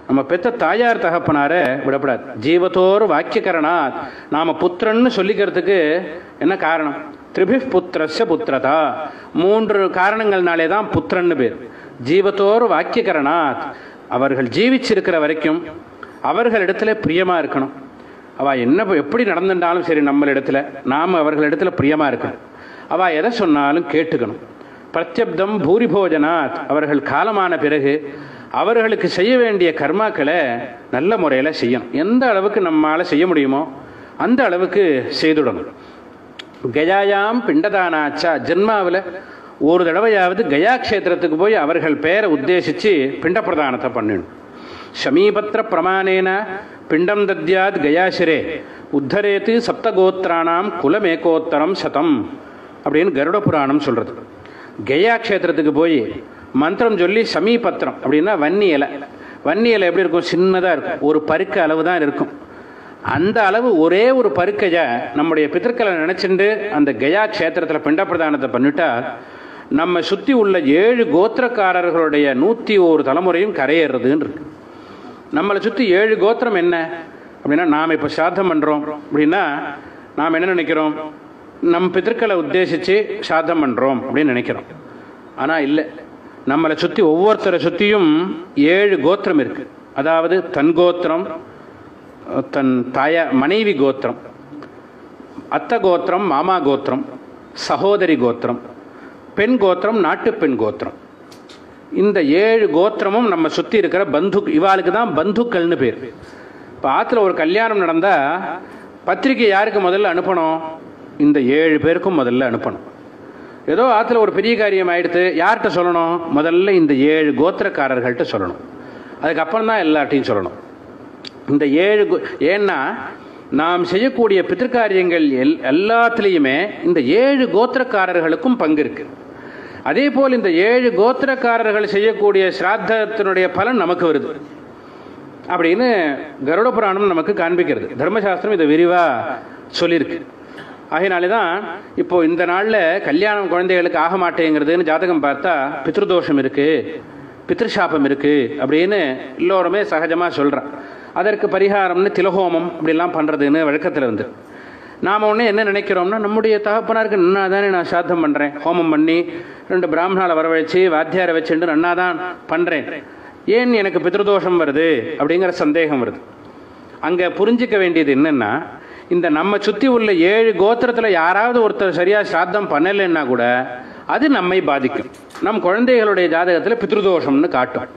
நம்ம பெத்த தாயார் தகப்பனார விடப்படாது. ஜீவத்தோர் வாக்கியகரணாத், நாம புத்திரன்னு சொல்லிக்கிறதுக்கு என்ன காரணம்? திரிபி புத்திரஸ்ய புத்திரதா, 3 காரணங்கள்னாலே தான் புத்திரன்னு பேர். ஜீவத்தோர் வாக்கியகரணாத், அவர்கள் ஜீவிச்சிருக்கிற வரைக்கும் அவர்களிடத்துல பிரியமா இருக்கணும். அவள் என்ன எப்படி நடந்துட்டாலும் சரி நம்மளிடத்துல நாம் அவர்களிடத்துல பிரியமா இருக்கணும். அவள் எதை சொன்னாலும் கேட்டுக்கணும். பிரத்யப்தம் பூரிபோஜனாத், அவர்கள் காலமான பிறகு அவர்களுக்கு செய்ய வேண்டிய கர்மாக்களை நல்ல முறையில் செய்யணும். எந்த அளவுக்கு நம்மால் செய்ய முடியுமோ அந்த அளவுக்கு செய்துடணும். கயாயாம் பிண்டதானாச்சா, ஜென்மாவில் ஒரு தடவையாவது கயா க்ஷேத்திரத்துக்கு போய் அவர்கள் பெயரை உத்தேசித்து பிண்ட பிரதானத்தை பண்ணிடணும். ஷமீபத்திர பிரமாணேன பிண்டம் தத்யாத் கயாசிரே உத்தரேத்து சப்தகோத்திரானாம் குலமேகோத்தரம் சதம் அப்படின்னு கருட புராணம் சொல்கிறது. கயா க்ஷேத்திரத்துக்கு போய் மந்திரம் சொல்லி சமீபத்திரம் அப்படின்னா வன்னி இலை. வன்னி இலை எப்படி இருக்கும்? சின்னதாக இருக்கும், ஒரு பருக்க அளவு தான் இருக்கும். அந்த அளவு ஒரே ஒரு பருக்கையை நம்முடைய பிதற்களை நினச்சிட்டு அந்த கயா க்ஷேத்திரத்தில் பிண்ட பிரதானத்தை பண்ணிட்டா நம்ம சுற்றி உள்ள 7 கோத்திரக்காரர்களுடைய 101 தலைமுறையும் கரையேறதுன்னு இருக்கு. நம்மளை சுற்றி 7 கோத்திரம் என்ன அப்படின்னா, நாம் இப்போ சாத்தம் பண்ணுறோம் அப்படின்னா நாம் என்ன நினைக்கிறோம்? நம் பிதற்களை உத்தேசித்து சாத்தம் பண்ணுறோம் அப்படின்னு நினைக்கிறோம். ஆனால் இல்லை, நம்மளை சுற்றி ஒவ்வொருத்தரை சுற்றியும் 7 கோத்திரம் இருக்குது. அதாவது தன் கோத்திரம், தன் மனைவி கோத்திரம், அத்தை கோத்திரம், மாமா கோத்திரம், சகோதரி கோத்திரம், பெண் கோத்திரம், நாட்டு பெண் கோத்திரம். இந்த 7 கோத்திரமும் நம்ம சுற்றி இருக்கிற பந்து, இவாளுக்கு தான் பந்துக்கள்னு பேர். இப்போ ஆற்றுல ஒரு கல்யாணம் நடந்தால் பத்திரிக்கை யாருக்கு முதல்ல அனுப்பணும்? இந்த 7 பேருக்கும் முதல்ல அனுப்பணும். ஏதோ ஆற்றுல ஒரு பெரிய காரியம் ஆகிடுத்து, யார்கிட்ட சொல்லணும்? முதல்ல இந்த 7 கோத்திரக்காரர்கள்ட்ட சொல்லணும். அதுக்கப்புறம் தான் எல்லார்ட்டையும் சொல்லணும். இந்த 7 ஏன்னா நாம் செய்யக்கூடிய பித்திருக்காரியங்கள் எல்லாத்துலேயுமே இந்த 7 கோத்திரக்காரர்களுக்கும் பங்கு இருக்குது. அதே போல் இந்த 7 கோத்திரக்காரர்கள் செய்யக்கூடிய ஸ்ராத்தத்தினுடைய பலன் நமக்கு வருது அப்படின்னு கருட புராணம் நமக்கு காண்பிக்கிறது. தர்மசாஸ்திரம் இதை விரிவாக சொல்லியிருக்கு. ஆகையினாலே தான் இப்போ இந்த நாளில் கல்யாணம் குழந்தைகளுக்கு ஆக மாட்டேங்கிறதுன்னு ஜாதகம் பார்த்தா பித்ருதோஷம் இருக்குது, பித்ருஷாபம் இருக்குது அப்படின்னு எல்லோருமே சகஜமாக சொல்கிறான். அதற்கு பரிகாரம்னு திலஹோமம் அப்படிலாம் பண்ணுறதுன்னு வழக்கத்தில் வந்து நாம் ஒன்று என்ன நினைக்கிறோம்னா, நம்முடைய தகப்பனாருக்கு நன்னா தானே நான் சாத்தம் பண்ணுறேன், ஹோமம் பண்ணி 2 பிராமணாவை வரவழைச்சி வாத்தியாரை வச்சுட்டு நன்னா தான் பண்ணுறேன், ஏன் எனக்கு பித்ருதோஷம் வருது அப்படிங்கிற சந்தேகம் வருது. அங்கே புரிஞ்சிக்க வேண்டியது என்னென்னா, இந்த நம்ம சுற்றி உள்ள 7 கோத்திரத்தில் யாராவது ஒருத்தர் சரியாக சாத்தம் பண்ணலைன்னா கூட அது நம்மை பாதிக்கும். நம் குழந்தைகளுடைய ஜாதகத்தில் பித்ருதோஷம்னு காட்டும்.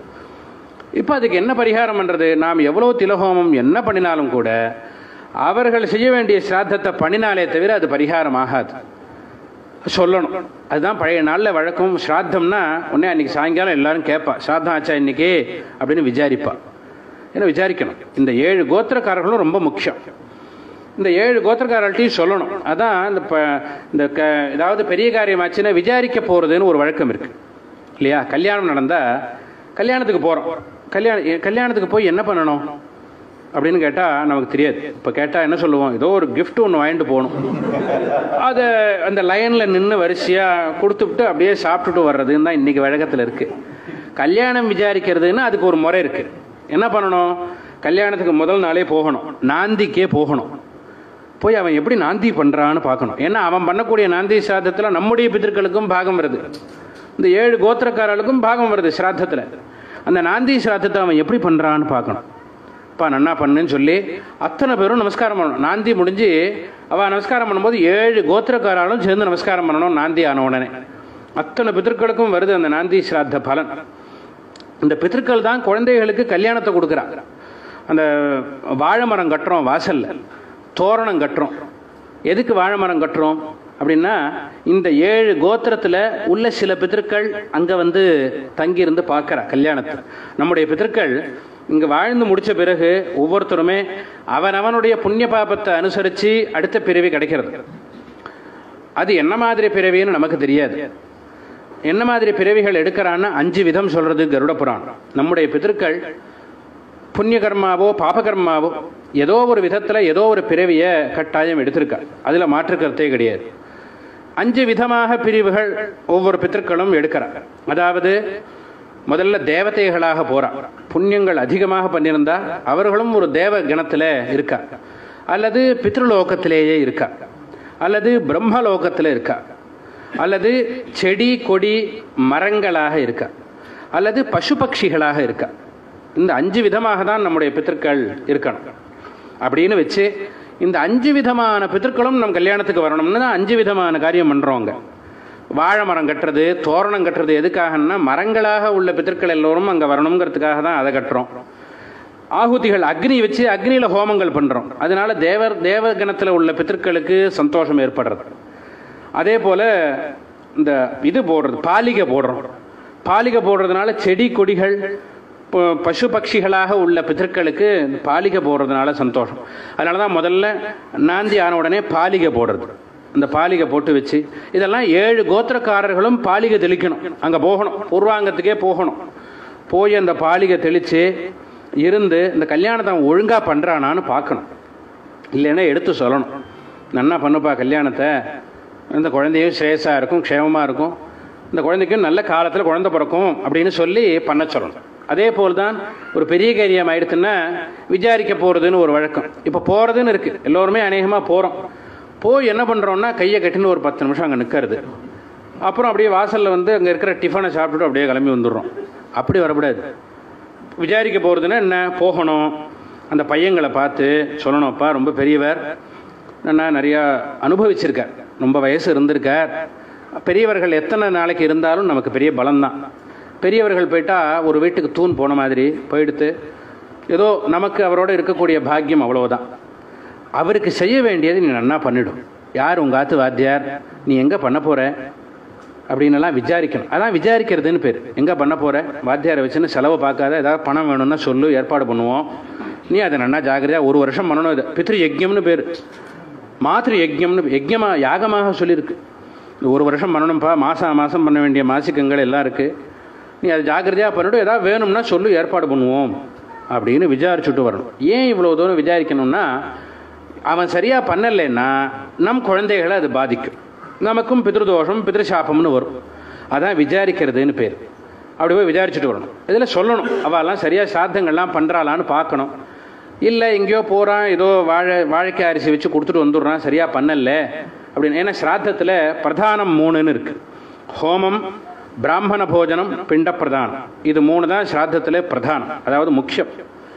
இப்போ அதுக்கு என்ன பரிகாரம் பண்ணுறது? நாம் எவ்வளோ திலஹோமம் என்ன பண்ணினாலும் கூட அவர்கள் செய்ய வேண்டிய சிராத்தத்தை பண்ணினாலே தவிர அது பரிகாரம் ஆகாது. சொல்லணும். அதுதான் பழைய நாளில் வழக்கம். ஸ்ராத்தம்னா உடனே அன்றைக்கி சாயங்காலம் எல்லாரும் கேட்பா, ஸ்ராத்தம் ஆச்சா இன்னைக்கு அப்படின்னு விசாரிப்பா. ஏன்னா விசாரிக்கணும். இந்த 7 கோத்திரக்காரர்களும் ரொம்ப முக்கியம். இந்த 7 கோத்திரக்காரர்கள்ட்டையும் சொல்லணும். அதான் இந்த ஏதாவது பெரிய காரியம் ஆச்சுன்னா விசாரிக்க போகிறதுன்னு ஒரு வழக்கம் இருக்குது இல்லையா? கல்யாணம் நடந்தால் கல்யாணத்துக்கு போகிறோம். கல்யாணத்துக்கு போய் என்ன பண்ணணும் அப்படின்னு கேட்டால் நமக்கு தெரியாது. இப்போ கேட்டால் என்ன சொல்லுவோம்? ஏதோ ஒரு கிஃப்ட் ஒன்று வாங்கிட்டு போகணும். அதை அந்த லைனில் நின்று வரிசையாக கொடுத்துவிட்டு அப்படியே சாப்பிட்டுட்டு வர்றதுன்னு தான் இன்றைக்கி வழக்கத்தில் இருக்குது. கல்யாணம் விசாரிக்கிறதுன்னு அதுக்கு ஒரு முறை இருக்குது. என்ன பண்ணணும்? கல்யாணத்துக்கு முதல் நாளே போகணும், நாந்திக்கே போகணும். போய் அவன் எப்படி நாந்தி பண்ணுறான்னு பார்க்கணும். ஏன்னா அவன் பண்ணக்கூடிய நாந்தி சிராத்தத்தில் நம்முடைய பிதர்களுக்கும் பாகம் வருது, இந்த 7 கோத்திரக்காரர்களுக்கும் பாகம் வருது சிராத்தத்தில். அந்த நாந்தி சிராத்தத்தை அவன் எப்படி பண்ணுறான்னு பார்க்கணும். அப்பா நன்னா பண்ணுன்னு சொல்லி அத்தனை பேரும் நமஸ்காரம் பண்ணணும். நாந்தி முடிஞ்சு அவள் நமஸ்காரம் பண்ணும்போது 7 கோத்திரக்காராலும் சேர்ந்து நமஸ்காரம் பண்ணணும். நாந்தி ஆன உடனே அத்தனை பிதர்களுக்கும் வருது அந்த நாந்தி சிராத்த பலன். இந்த பிதர்கள் தான் குழந்தைகளுக்கு கல்யாணத்தை கொடுக்குறாங்க. அந்த வாழை மரம் கட்டுறோம், வாசலில் தோரணம் கட்டுறோம். எதுக்கு வாழை மரம் கட்டுறோம் அப்படின்னா, இந்த 7 கோத்திரத்தில் உள்ள சில பிதர்கள் அங்கே வந்து தங்கியிருந்து பார்க்குறா கல்யாணத்தை. நம்முடைய பிதர்கள் இங்கே வாழ்ந்து முடித்த பிறகு ஒவ்வொருத்தருமே அவனவனுடைய புண்ணிய பாபத்தை அனுசரித்து அடுத்த பிறவி கிடைக்கிறது. அது என்ன மாதிரி பிறவின்னு நமக்கு தெரியாது. என்ன மாதிரி பிறவிகள் எடுக்கிறான்னு 5 விதம் சொல்கிறது கருட புராணம். நம்முடைய பிதர்கள் புண்ணிய கர்மாவோ பாபகர்மாவோ ஏதோ ஒரு விதத்தில் ஏதோ ஒரு பிறவியை கட்டாயம் எடுத்திருக்கா. அதில் மாற்றுக்கருத்தே கிடையாது. 5 விதமாக பிரிவுகள் ஒவ்வொரு பிதர்களும் எடுக்கிறார். அதாவது முதல்ல தேவதைகளாக போறா. புண்ணியங்கள் அதிகமாக பண்ணியிருந்தா அவர்களும் ஒரு தேவ கணத்தில் இருக்கா, அல்லது பித்ருலோகத்திலேயே இருக்கா, அல்லது பிரம்மலோகத்தில் இருக்கா, அல்லது செடி கொடி மரங்களாக இருக்கா, அல்லது பசு பட்சிகளாக இருக்கா. இந்த 5 விதமாக தான் நம்முடைய பித்திருக்கள் இருக்கணும் அப்படின்னு வச்சு, இந்த 5 விதமான பித்திருக்களும் நம் கல்யாணத்துக்கு வரணும்னு தான் 5 விதமான காரியம் பண்ணுறோங்க. வாழை மரம் கட்டுறது, தோரணம் கட்டுறது எதுக்காகன்னா மரங்களாக உள்ள பித்திருக்கள் எல்லோரும் அங்கே வரணுங்கிறதுக்காக தான் அதை கட்டுறோம். ஆகுதிகள் அக்னி வச்சு அக்னியில் ஹோமங்கள் பண்ணுறோம். அதனால தேவகணத்தில் உள்ள பித்திருக்களுக்கு சந்தோஷம் ஏற்படுறது. அதே போல் இந்த இது போடுறது, பாலிகை போடுறோம். பாலிகை போடுறதுனால செடி கொடிகள் பசு பட்சிகளாக உள்ள பித்திருக்களுக்கு பாலிகை போடுறதுனால சந்தோஷம். அதனால தான் முதல்ல நாந்தி ஆன உடனே பாலிகை போடுறது. அந்த பாலிகை போட்டு வச்சு இதெல்லாம் 7 கோத்திரக்காரர்களும் பாலிகை தெளிக்கணும். அங்கே போகணும், பூர்வாங்கத்துக்கே போகணும். போய் அந்த பாலிகை தெளித்து இருந்து இந்த கல்யாணத்தை ஒழுங்காக பண்ணுறானான்னு பார்க்கணும். இல்லைன்னா எடுத்து சொல்லணும், நன்னா பண்ணுப்பா கல்யாணத்தை, இந்த குழந்தையும் ஸ்ரேயஸாக இருக்கும், க்ஷேமமாக இருக்கும், இந்த குழந்தைக்கும் நல்ல காலத்தில் குழந்தை பிறக்கும் அப்படின்னு சொல்லி பண்ண சொல்லணும். அதே போல் தான் ஒரு பெரிய காரியம் ஆயிடுச்சுன்னா விசாரிக்க போகிறதுன்னு ஒரு வழக்கம் இப்போ போகிறதுன்னு இருக்குது. எல்லோருமே அநேகமாக போகிறோம். போய் என்ன பண்ணுறோன்னா கையை கட்டின்னு ஒரு 10 நிமிஷம் அங்கே நிற்கிறது. அப்புறம் அப்படியே வாசலில் வந்து அங்கே இருக்கிற டிஃபனை சாப்பிட்டுட்டு அப்படியே கிளம்பி வந்துடுறோம். அப்படி வரக்கூடாது. விசாரிக்க போகிறதுன்னா என்ன, போகணும், அந்த பையங்களை பார்த்து சொல்லணும்ப்பா ரொம்ப பெரியவர், நான் நிறையா அனுபவிச்சிருக்கார், ரொம்ப வயசு இருந்திருக்கார். பெரியவர்கள் எத்தனை நாளைக்கு இருந்தாலும் நமக்கு பெரிய பலம்தான். பெரியவர்கள் போயிட்டால் ஒரு வீட்டுக்கு தூண் போன மாதிரி போயிடுத்து, ஏதோ நமக்கு அவரோடு இருக்கக்கூடிய பாக்கியம் அவ்வளோதான். அவருக்கு செய்ய வேண்டியது நீ நன்னா பண்ணிடும். யார் உங்கள் ஆத்து வாத்தியார், நீ எங்கே பண்ண போகிற அப்படின்னலாம் விசாரிக்கணும். அதான் விசாரிக்கிறதுன்னு பேர். எங்கே பண்ண போகிற, வாத்தியாரை வச்சுன்னு செலவு பார்க்காத, ஏதாவது பணம் வேணும்னா சொல்லு, ஏற்பாடு பண்ணுவோம், நீ அதை நன்னா ஜாகிரதையாக 1 வருஷம் பண்ணணும். இது பித்ரு யஜ்யம்னு பேர், மாத்ரு யஜ்யம்னு யஜ்யமாக யாகமாக சொல்லியிருக்கு. இந்த 1 வருஷம் பண்ணணும்ப்பா, மாதம் பண்ண வேண்டிய மாசிக்கங்கள் எல்லாம் இருக்குது, நீ அதை ஜாகிரதையாக பண்ணிவிட்டு ஏதாவது வேணும்னா சொல்லு, ஏற்பாடு பண்ணுவோம் அப்படின்னு விசாரிச்சுட்டு வரணும். ஏன் இவ்வளோ தூரம் விசாரிக்கணும்னா, அவன் சரியாக பண்ணலைன்னா நம் குழந்தைகளை அது பாதிக்கும், நமக்கும் பித்ருதோஷம் பித்ருசாபம்னு வரும். அதான் விசாரிக்கிறதுன்னு பேர். அப்படி போய் விசாரிச்சுட்டு வரணும். இதில் சொல்லணும், அவெல்லாம் சரியாக சாத்தங்கள்லாம் பண்ணுறாளான்னு பார்க்கணும். இல்லை எங்கேயோ போகிறான், ஏதோ வாழைக்காய் அரிசி வச்சு கொடுத்துட்டு வந்துடுறான், சரியாக பண்ணலை அப்படின்னு. ஏன்னா ஸ்ராத்தத்தில் பிரதானம் 3ன்னு இருக்குது. ஹோமம், பிராமண போஜனம், பிண்ட பிரதானம். இது 3 தான் ஸ்ராத்தத்தில் பிரதானம், அதாவது முக்கியம்.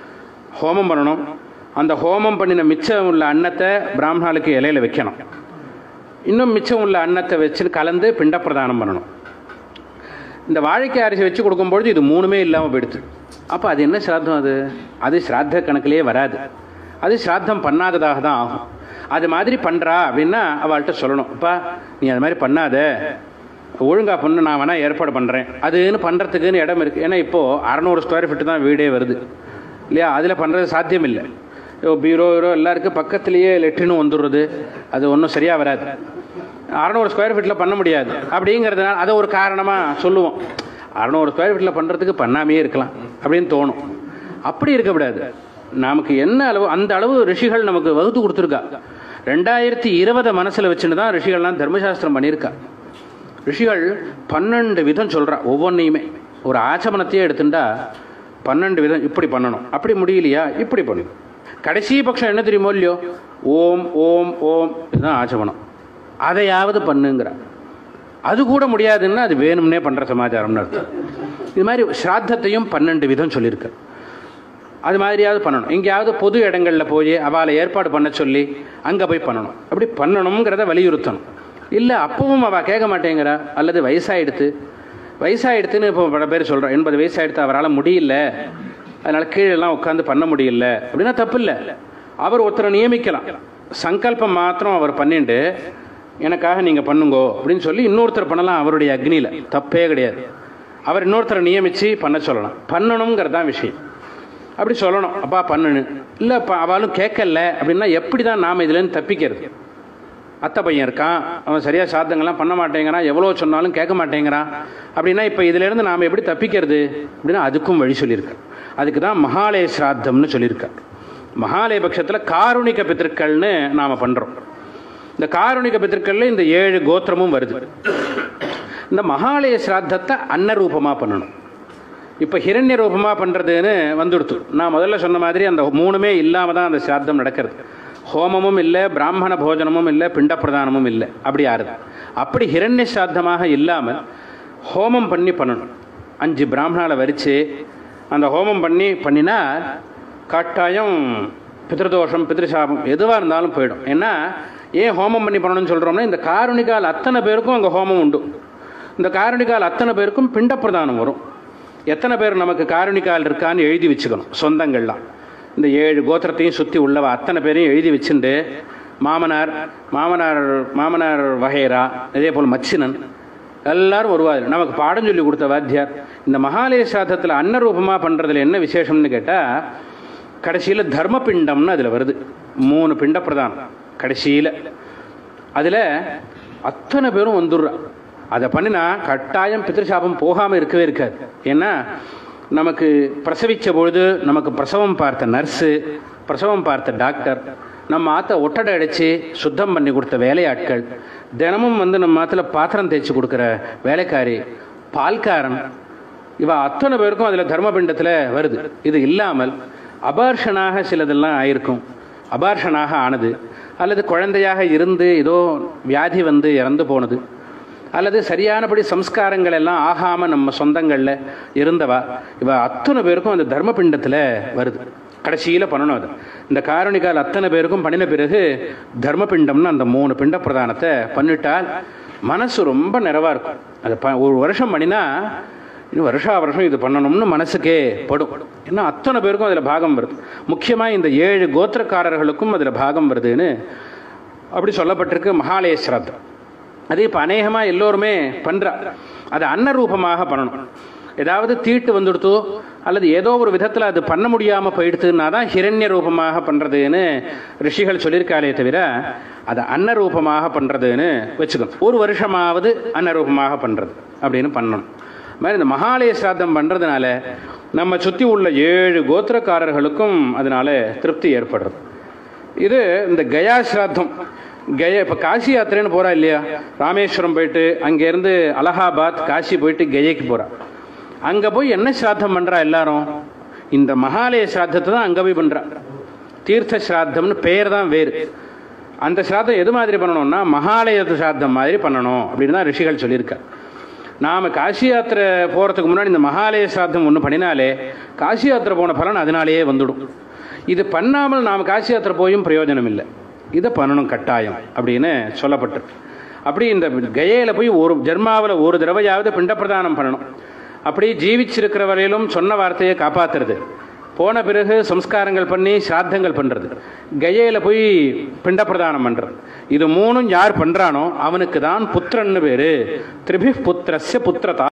ஹோமம் பண்ணணும். அந்த ஹோமம் பண்ணின மிச்சம் உள்ள அன்னத்தை பிராமணாளுக்கு இலையில் வைக்கணும். இன்னும் மிச்சம் உள்ள அன்னத்தை வச்சு கலந்து பிண்ட பிரதானம் பண்ணணும். இந்த வாழைக்காய் அரிசி வச்சு கொடுக்கும்பொழுது இது 3மே இல்லாமல் போயிடுது. அப்போ அது என்ன ஸ்ராத்தம்? அது ஸ்ராத்த கணக்கிலேயே வராது, அது ஸ்ராத்தம் பண்ணாததாக தான் ஆகும். அது மாதிரி பண்ணுறா அப்படின்னா அவள்கிட்ட சொல்லணும், அப்பா நீ அது மாதிரி பண்ணாத, ஒழுங்காக பண்ணு, நான் வேணால் ஏற்பாடு பண்ணுறேன். அதுன்னு பண்ணுறதுக்குன்னு இடம் இருக்குது. ஏன்னா இப்போது 600 ஸ்கொயர் ஃபீட்டு தான் வீடே வருது இல்லையா, அதில் பண்ணுறது சாத்தியம் இல்லை. பீரோ எல்லாருக்கும் பக்கத்துலேயே லெட்டினும் வந்துடுறது, அது ஒன்றும் சரியாக வராது. 600 ஸ்கொயர் ஃபீட்டில் பண்ண முடியாது. அப்படிங்கிறதுனால அதை ஒரு காரணமாக சொல்லுவோம். 600 ஸ்கொயர் ஃபீட்டில் பண்ணுறதுக்கு பண்ணாமையே இருக்கலாம் அப்படின்னு தோணும். அப்படி இருக்கக்கூடாது. நமக்கு என்ன அளவு, அந்த அளவு ரிஷிகள் நமக்கு வகுத்து கொடுத்துருக்கா. 2020 மனசில் வச்சுன்னு தான் ரிஷிகள்லாம் தர்மசாஸ்திரம் பண்ணியிருக்கா. ரிஷிகள் 12 விதம் சொல்கிறா. ஒவ்வொன்றையுமே ஒரு ஆச்சமனத்தையே எடுத்துட்டா 12 விதம், இப்படி பண்ணணும், அப்படி முடியலையா இப்படி பண்ணணும். கடைசி பட்சம் என்ன தெரியுமோ இல்லையோ, ஓம் ஓம் ஓம், இதுதான் ஆச்சமனம், அதையாவது பண்ணுங்கிற. அது கூட முடியாதுன்னா அது வேணும்னே பண்ணுற சமாச்சாரம்னு அர்த்தம். இது மாதிரி ஸ்ராத்தத்தையும் 12 விதம் சொல்லியிருக்கு. அது மாதிரியாவது பண்ணணும். எங்கேயாவது பொது இடங்களில் போய் அவளை ஏற்பாடு பண்ண சொல்லி அங்கே போய் பண்ணணும். அப்படி பண்ணணுங்கிறத வலியுறுத்தணும். இல்லை அப்பவும் அவள் கேட்க மாட்டேங்கிறா, அல்லது வயசாகிடுத்துன்னு இப்போ பல பேர் சொல்கிறோம். 80 வயசாகிடுத்து, அவரால் முடியல, அதனால் கீழெல்லாம் உட்காந்து பண்ண முடியல அப்படின்னா தப்பு இல்லை. அவர் ஒருத்தரை நியமிக்கலாம். சங்கல்பம் மாத்திரம் அவர் பண்ணிட்டு எனக்காக நீங்கள் பண்ணுங்கோ அப்படின்னு சொல்லி இன்னொருத்தர் பண்ணலாம். அவருடைய அக்னியில் தப்பே கிடையாது. அவர் இன்னொருத்தரை நியமித்து பண்ண சொல்லலாம். பண்ணணுங்கிறது தான் விஷயம். அப்படி சொல்லணும், அப்பா பண்ணு. இல்லை அவளும் கேட்கல அப்படின்னா எப்படி தான் நாம் இதுலேருந்து தப்பிக்கிறது? அத்தை பையன் இருக்கான், அவன் சரியாக சாத்தங்கள்லாம் பண்ண மாட்டேங்கிறான், எவ்வளோ சொன்னாலும் கேட்க மாட்டேங்கிறான் அப்படின்னா இப்போ இதிலேருந்து நாம் எப்படி தப்பிக்கிறது அப்படின்னா அதுக்கும் வழி சொல்லியிருக்கார். அதுக்கு தான் மகாலய ஸ்ராத்தம்னு சொல்லியிருக்கார். மகாலய பட்சத்தில் காருணிக பித்திருக்கள்னு நாம் பண்ணுறோம். இந்த காருணிக பித்திருக்களில் இந்த 7 கோத்திரமும் வருது. இந்த மகாலய ஸ்ராத்தத்தை அன்னரூபமாக பண்ணணும். இப்போ ஹிரண்ய ரூபமாக பண்ணுறதுன்னு வந்துடுத்து. நான் முதல்ல சொன்ன மாதிரி அந்த 3மே இல்லாமல் தான் அந்த சிராத்தம் நடக்கிறது. ஹோமமும் இல்லை, பிராமண போஜனமும் இல்லை, பிண்ட பிரதானமும் இல்லை. அப்படி ஆறுது. அப்படி ஹிரண்ய சிராத்தமாக இல்லாமல் ஹோமம் பண்ணணும். 5 பிராமணாவை வரித்து அந்த ஹோமம் பண்ணினா கட்டாயம் பித்ருதோஷம் பித்ருசாபம் எதுவாக இருந்தாலும் போயிடும். ஏன்னா ஏன் ஹோமம் பண்ணணும்னு சொல்கிறோம்னா, இந்த காருணிகால் அத்தனை பேருக்கும் அங்கே ஹோமம் உண்டு. இந்த காருணிகால் அத்தனை பேருக்கும் பிண்ட பிரதானம் வரும். எத்தனை பேர் நமக்கு காருணிகால் இருக்கான்னு எழுதி வச்சுக்கணும். சொந்தங்கள்லாம் இந்த 7 கோத்திரத்தையும் சுற்றி உள்ளவ அத்தனை பேரையும் எழுதி வச்சுட்டு மாமனார் மாமனார் மாமனார் வகைரா, இதே போல் மச்சினன் எல்லாரும் வருவார். நமக்கு பாடம் சொல்லி கொடுத்த வாத்தியார். இந்த மகாலய சாதத்தில் அன்னரூபமாக பண்ணுறதுல என்ன விசேஷம்னு கேட்டால், கடைசியில் தர்மபிண்டம்னு அதில் வருது. 3 பிண்ட பிரதானம் கடைசியில். அதில் அத்தனை பேரும் வந்துடுறா. அதை பண்ணினா கட்டாயம் பித்ருசாபம் போகாமல் இருக்கவே இருக்காது. ஏன்னா நமக்கு பிரசவித்த பொழுது நமக்கு பிரசவம் பார்த்த நர்ஸு, பிரசவம் பார்த்த டாக்டர், நம்ம ஆற்ற ஒட்டடை அடித்து சுத்தம் பண்ணி கொடுத்த வேலையாட்கள், தினமும் நம்ம ஆற்றுல பாத்திரம் தேய்ச்சி கொடுக்குற வேலைக்காரி, பால்காரன், இவ அத்தனை பேருக்கும் அதில் தர்மபிண்டத்தில் வருது. இது இல்லாமல் அபார்ஷனாக சிலதெல்லாம் ஆயிருக்கும். அபார்ஷனாக ஆனது, அல்லது குழந்தையாக இருந்து ஏதோ வியாதி வந்து இறந்து போனது, அல்லது சரியானபடி சம்ஸ்காரங்கள் எல்லாம் ஆகாமல் நம்ம சொந்தங்களில் இருந்தவா, இவ அத்தனை பேருக்கும் அந்த தர்மபிண்டத்தில் வருது. கடைசியில் பண்ணணும் அது. இந்த காரணிகால் அத்தனை பேருக்கும் பண்ணின பிறகு தர்மபிண்டம்னு அந்த 3 பிண்ட பிரதானத்தை பண்ணிட்டால் மனசு ரொம்ப நிறைவாக இருக்கும். அது ஒரு வருஷம் பண்ணினா இன்னும் வருஷம் இது பண்ணணும்னு மனசுக்கே படும். ஏன்னா அத்தனை பேருக்கும் அதில் பாகம் வருது. முக்கியமாக இந்த 7 கோத்திரக்காரர்களுக்கும் அதில் பாகம் வருதுன்னு அப்படி சொல்லப்பட்டிருக்கு மகாலய சிராத்தம். அது இப்போ அநேகமாக எல்லோருமே பண்ணுறா. அதை அன்னரூபமாக பண்ணணும். ஏதாவது தீட்டு வந்துடுத்தோ அல்லது ஏதோ ஒரு விதத்தில் அது பண்ண முடியாமல் போயிடுத்துன்னா தான் ஹிரண்ய ரூபமாக பண்ணுறதுன்னு ரிஷிகள் சொல்லியிருக்காளே தவிர அதை அன்னரூபமாக பண்ணுறதுன்னு வச்சுக்கணும். ஒரு வருஷமாவது அன்னரூபமாக பண்ணுறது அப்படின்னு பண்ணணும். மாதிரி இந்த மகாலய சிராத்தம் பண்ணுறதுனால நம்ம சுற்றி உள்ள 7 கோத்திரக்காரர்களுக்கும் அதனால திருப்தி ஏற்படுறது. இது இந்த கயா சிராத்தம். கயா இப்போ காசி யாத்திரைன்னு போகிறா இல்லையா, ராமேஸ்வரம் போயிட்டு அங்கேருந்து அலகாபாத் காசி போயிட்டு கயைக்கு போகிறா. அங்கே போய் என்ன சிராத்தம் பண்ணுறா எல்லாரும்? இந்த மகாலய சிராத்தத்தை தான் அங்கே போய் பண்ணுறா. தீர்த்த சிராத்தம்னு பெயர் தான் வேறு. அந்த சிராத்தம் எது மாதிரி பண்ணணும்னா மகாலய சிராத்தம் மாதிரி பண்ணணும் அப்படின்னு தான் ரிஷிகள் சொல்லியிருக்கார். நாம் காசி யாத்திரை போகிறதுக்கு முன்னாடி இந்த மகாலய சிராத்தம் ஒன்று பண்ணினாலே காசி யாத்திரை போன பலன் அதனாலேயே வந்துடும். இது பண்ணாமல் நாம் காசி யாத்திரை போயும் பிரயோஜனம் இல்லை. இதை பண்ணணும் கட்டாயம் அப்படின்னு சொல்லப்பட்டிருக்கு. அப்படி இந்த கயையில் போய் ஒரு ஜென்மாவில் ஒரு தடவையாவது பிண்ட பிரதானம் பண்ணணும். அப்படி ஜீவிச்சிருக்கிற வரையிலும் சொன்ன வார்த்தையை காப்பாற்றுறது, போன பிறகு சம்ஸ்காரங்கள் பண்ணி சிராத்தங்கள் பண்ணுறது, கயையில் போய் பிண்ட பிரதானம் பண்ணுறது, இது 3ம் யார் பண்ணுறானோ அவனுக்கு தான் புத்திரன்னு பேர். திரிபிப் புத்திரஸ்ய புத்திரதா.